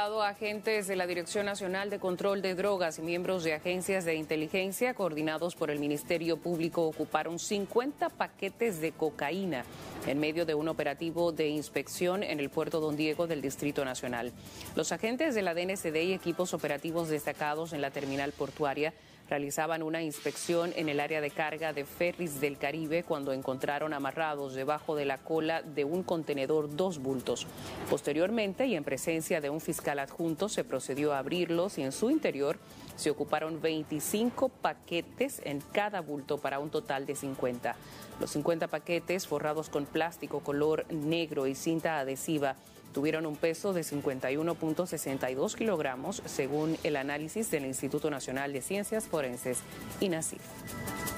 Agentes de la Dirección Nacional de Control de Drogas y miembros de agencias de inteligencia coordinados por el Ministerio Público ocuparon 50 paquetes de cocaína en medio de un operativo de inspección en el puerto Don Diego del Distrito Nacional. Los agentes de la DNCD y equipos operativos destacados en la terminal portuaria realizaban una inspección en el área de carga de Ferries del Caribe cuando encontraron amarrados debajo de la cola de un contenedor 2 bultos. Posteriormente, y en presencia de un fiscal adjunto, se procedió a abrirlos y en su interior se ocuparon 25 paquetes en cada bulto para un total de 50. Los 50 paquetes, forrados con plástico color negro y cinta adhesiva, tuvieron un peso de 51.62 kilogramos, según el análisis del Instituto Nacional de Ciencias Forenses, INACIF.